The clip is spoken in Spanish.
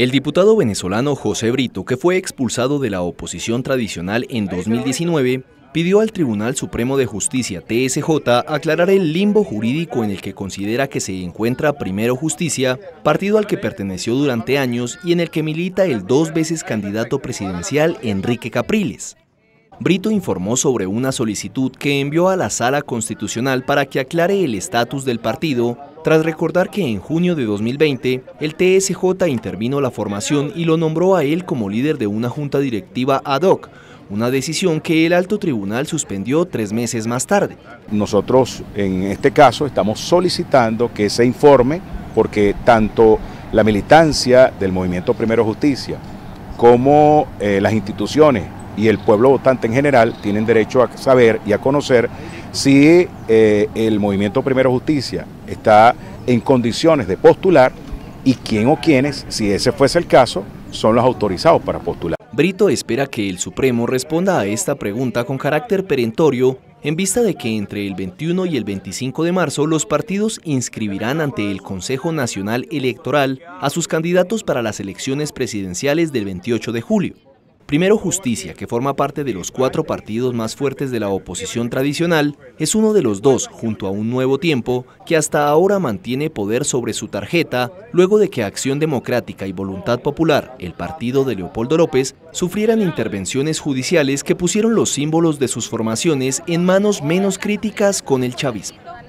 El diputado venezolano José Brito, que fue expulsado de la oposición tradicional en 2019, pidió al Tribunal Supremo de Justicia, TSJ, aclarar el limbo jurídico en el que considera que se encuentra Primero Justicia, partido al que perteneció durante años y en el que milita el 2 veces candidato presidencial Enrique Capriles. Brito informó sobre una solicitud que envió a la Sala Constitucional para que aclare el estatus del partido, tras recordar que en junio de 2020 el TSJ intervino la formación y lo nombró a él como líder de una junta directiva ad hoc, una decisión que el alto tribunal suspendió 3 meses más tarde. Nosotros en este caso estamos solicitando que se informe, porque tanto la militancia del Movimiento Primero Justicia como las instituciones y el pueblo votante en general tienen derecho a saber y a conocer si el Movimiento Primero Justicia está en condiciones de postular y quién o quiénes, si ese fuese el caso, son los autorizados para postular. Brito espera que el Supremo responda a esta pregunta con carácter perentorio en vista de que entre el 21 y el 25 de marzo los partidos inscribirán ante el Consejo Nacional Electoral a sus candidatos para las elecciones presidenciales del 28 de julio. Primero Justicia, que forma parte de los 4 partidos más fuertes de la oposición tradicional, es uno de los 2, junto a Un Nuevo Tiempo, que hasta ahora mantiene poder sobre su tarjeta, luego de que Acción Democrática y Voluntad Popular, el partido de Leopoldo López, sufrieran intervenciones judiciales que pusieron los símbolos de sus formaciones en manos menos críticas con el chavismo.